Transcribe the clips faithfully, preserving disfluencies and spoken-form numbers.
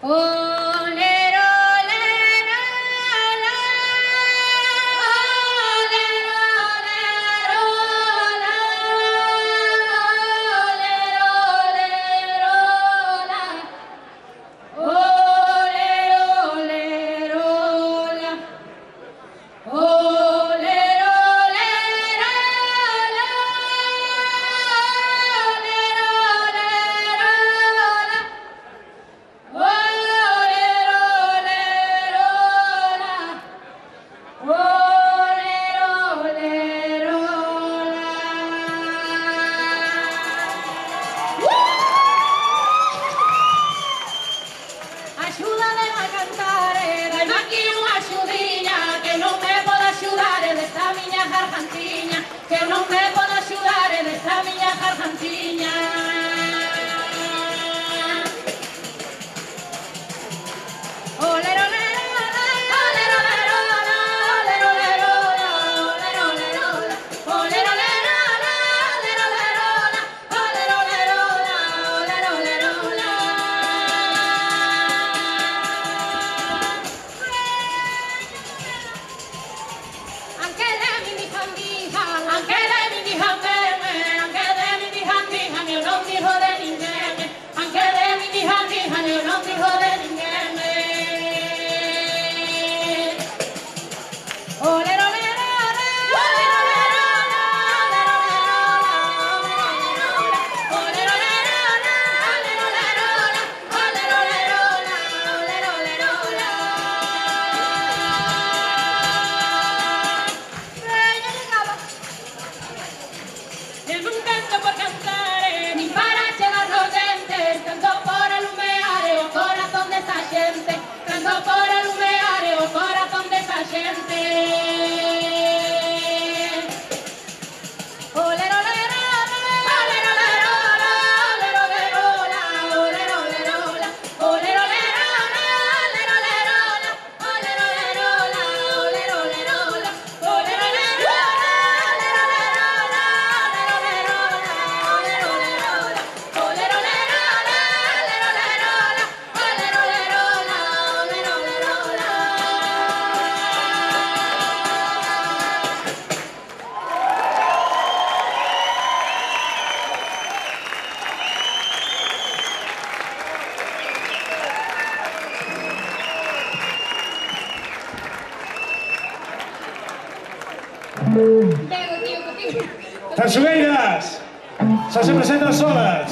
Tanxugueiras, xa se presentan solas.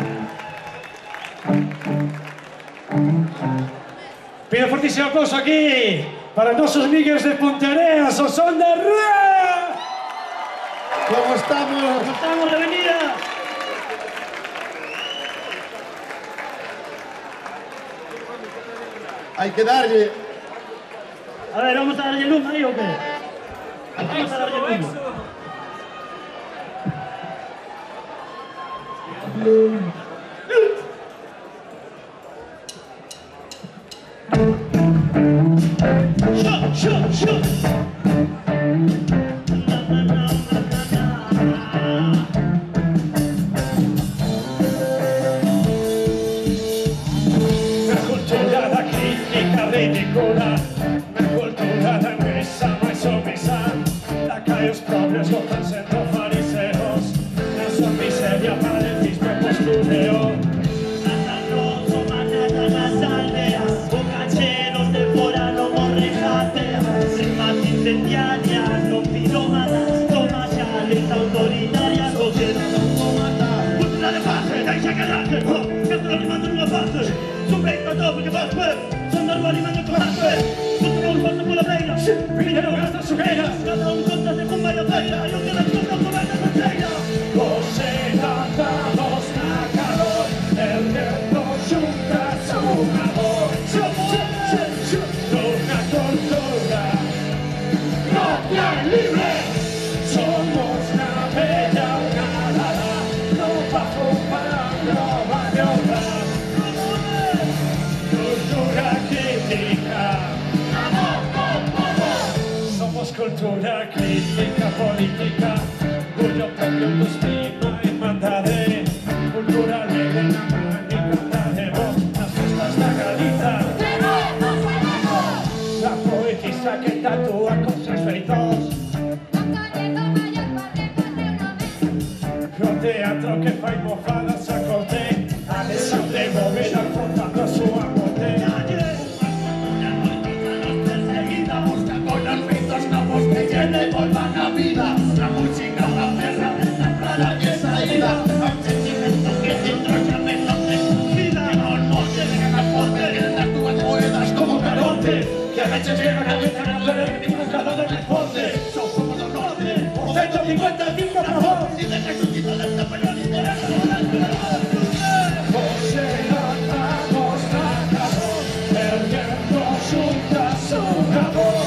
Pido fortísimo aplauso aquí para nosos migues de Ponteareas, o son de Rá. ¿Cómo estamos? ¿Cómo estamos de venida? Hay que darle. A ver, vamos a darle luz ahí o qué? Vamos a darle luz. Shut, shut, shut. La cultura da crítica ridícula, la cultura da mesa máis omisa, da que os propios gozan sendo fariseos, na súa miseria padecismo e postureo. Incendiarias, no pirómanas, toma xa lenta autoritaria, sociedade autómata, cultura de base, deixa quedarse, oh, que estou animando nunha fase, son feito a todo porque vas ver, son da rúa animando o coraje, cultura un paso pola beira, primeiro gastas sugueiras, cada un conta se con vai a feira, e o que das contas con vai da feira. Você cantamos na calor, el viento xunta su amor, una cultura propia y libre, somos una bella ganada, no bajo para no maniobrar. Cultura crítica, somos cultura crítica política, cuyo propio autoestima y hermandade, cultura alegre na man y cantaremos las fiestas da Galiza. Quieren dar tus monedas como carote, que agaches bien la cabeza en el ver, que ningún cazador responde. Somos los norte, ciento cincuenta y cinco por favor. Y de Jesucito de este español interés. José Lanzamos Lanzamos, el viento junta su amor.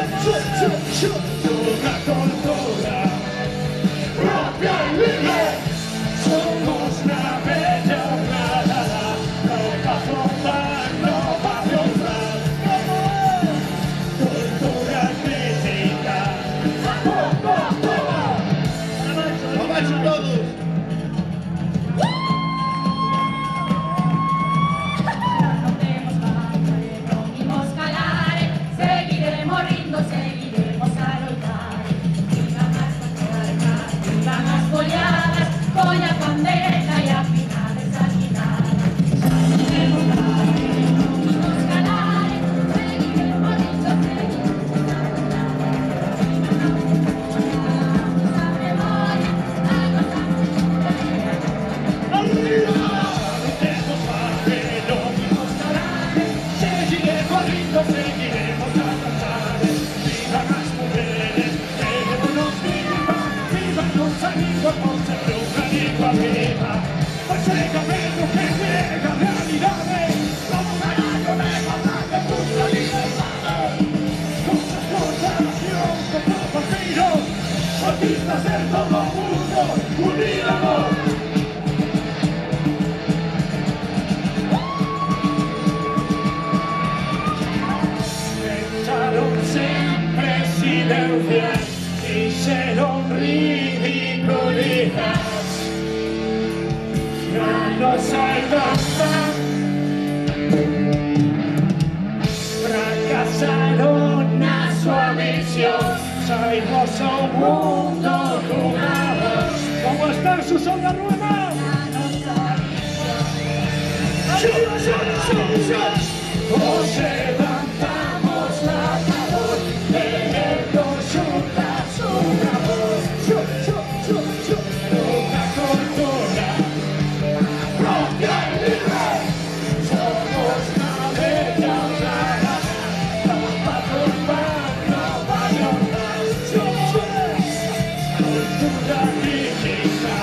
Una cultura propia y libre, somos una bella granada, no va a flopar, no va a triunfar. Cultura crítica. ¡Vamos todos! Seguiremos rindo, seguiremos a loitar. Viva más patriarcas, viva más goleadas, colla candela y afinades as guitarras. Seguiremos seguiremos calares, seguiremos rindo, seguiremos a loitar. Viva más memoria, algo tan Seguiremos rindo, seguiremos a cantar. Viva las mujeres, querémonos viva. Viva los amigos por ser una lengua viva. Pues llegame lo que llega realidades. Como carajo de igualdad de justa libertad. Muchas cosas, nación contra vampiros. Artistas del todo mundo, unidos. Sin presidencia, hicieron ridiculizas. Ya no alcanza. Fracasaron a su misión. Salimos a un mundo jugado. ¿Cómo están sus ondas nuevas? Os levantamos la calor, el viento junta su amor. Una cultura propia y libre, somos una bella granada, no va a triunfar, no va a triunfar. Cultura crítica.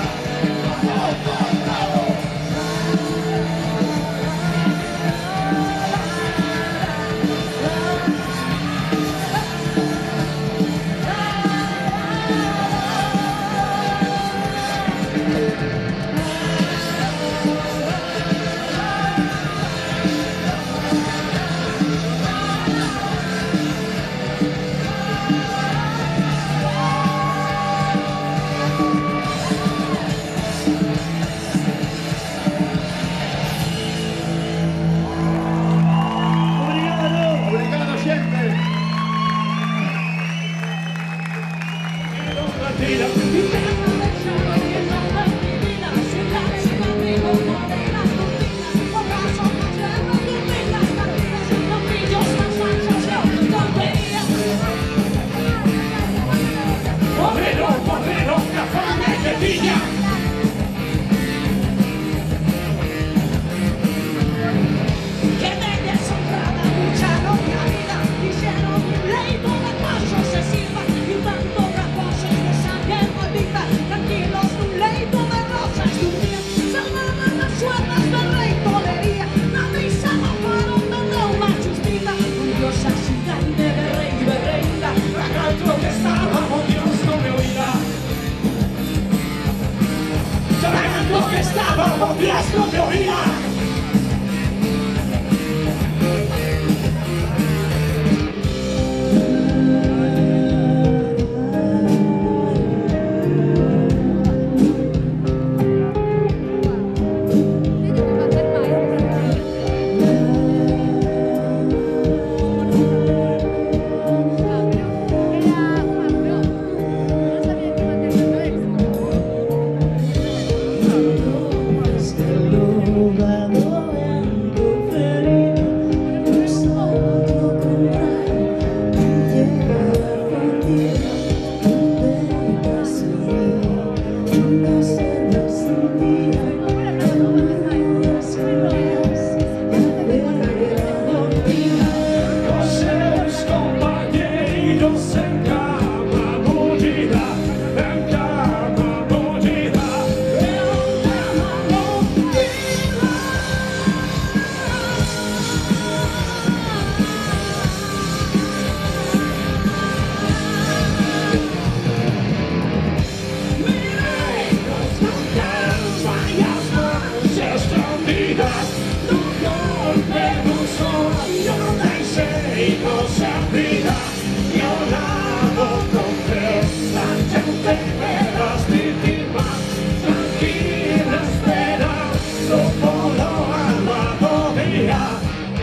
io non dai sei cosa aprirà, io lavo con te, la gente me la stima, tranquilla spera, dopo lo armato via.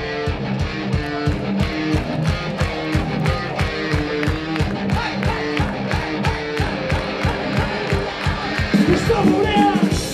Gustavo Lea!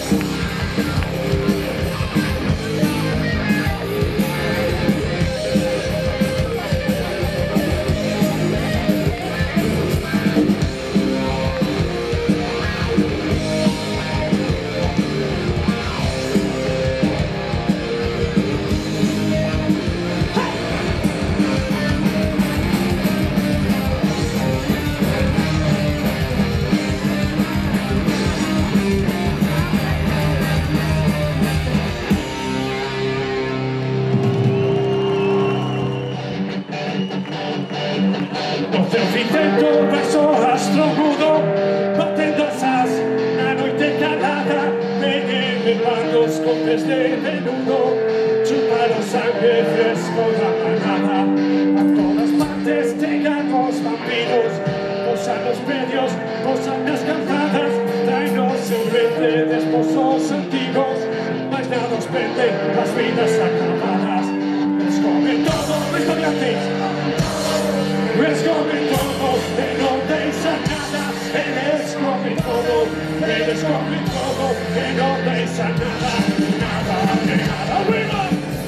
Intento verso astro mudo, batendo asas, na noite calada, peguei bandos con desde menudo, chupar sangre fresco da manada. A todas partes llegan los vampiros, posan los medios, posan las calzadas, traenos en verde de esposos antiguos, mas nada nos venden las vidas acabadas. Les comen todo, estudiantes. Les comen todo, que no deis a nada. Les comen todo, les comen todo, que no deis a nada. Nada, de nada, bueno.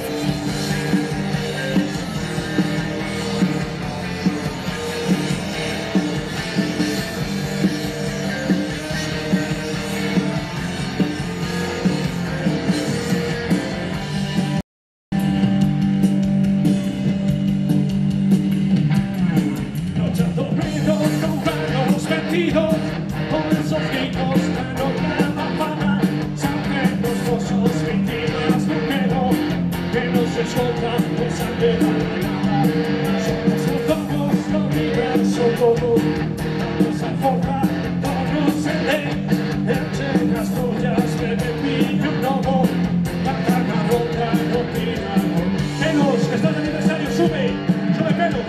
Con esos gritos que no claman fama, sangre en los pozos, víctimas de un miedo que no se escoltan con sangre barranada. Somos autónomos, no universo todo, no se forma, no se lee, entre las joyas de pillo un lobo, la carga rota no tira. Pelos, que están de aniversario, sube, sube pelo.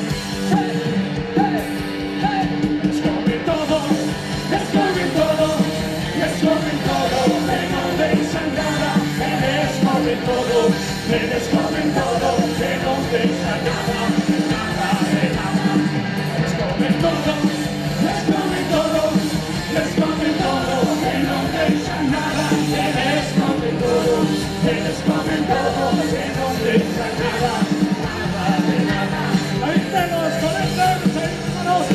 Todo, me descomen todo, que no deja nada, nada de nada. Les comen todo, les comen todo, les comen todo, que no deja nada. Que les comen todo, que les comen todo, que no deja nada, nada de nada. Ahí tenemos, conectense, hermanos.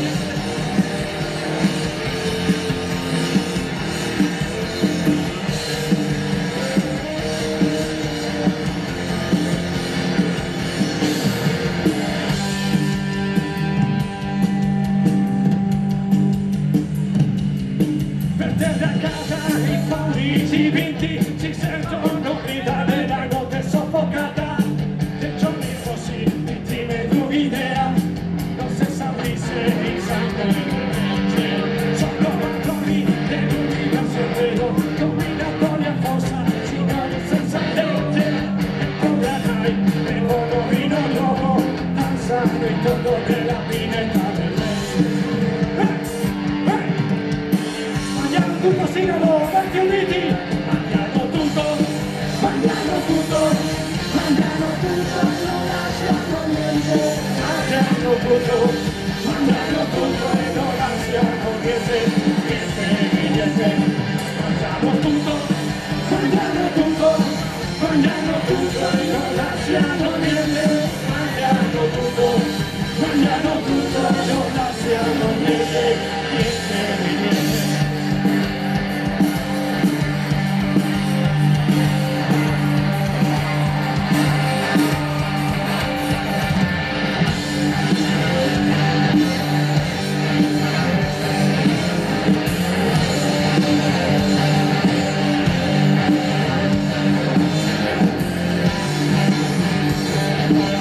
Vinti, si sentono gridare la notte soffocata, dei giorni così intime di un'idea, non si sa se il sangue legge, sono patroni dell'universo vero, dominatoria forza, signore senza legge, e correrai, devono in un luogo, danzano intorno della pineta del re. Ehi, ehi, mangiamo tutto sinalo, avanti uniti! Mangiano tutto, mangiano tutto, mangiano tutto, non lasciano niente. Mangiano tutto, mangiano tutto e non lasciano niente, niente, niente. Mangiano tutto, mangiano tutto, mangiano tutto e non lasciano niente. Mangiano tutto, mangiano tutto e non lasciano niente, niente, niente. Thank you.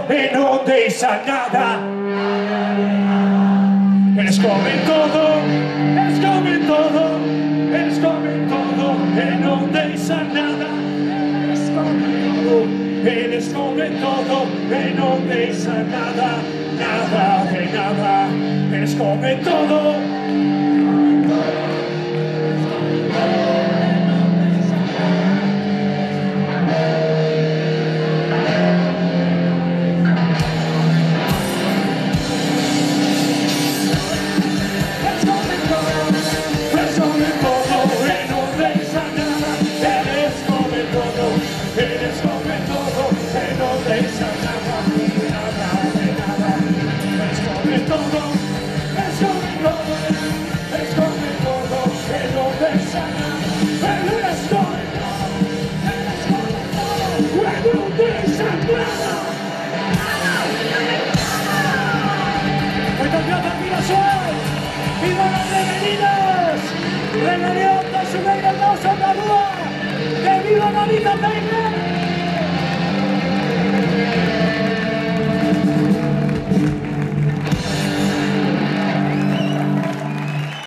e non deixa nada. Eles comen todo, eles comen todo, eles comen todo e non deixa nada. Eles comen todo, eles comen todo e non deixa nada, nada de nada. Eles comen todo. Viva las femeninas! Renariota, Sumeira, Nosa, Dadua! Que viva la vida, Peine!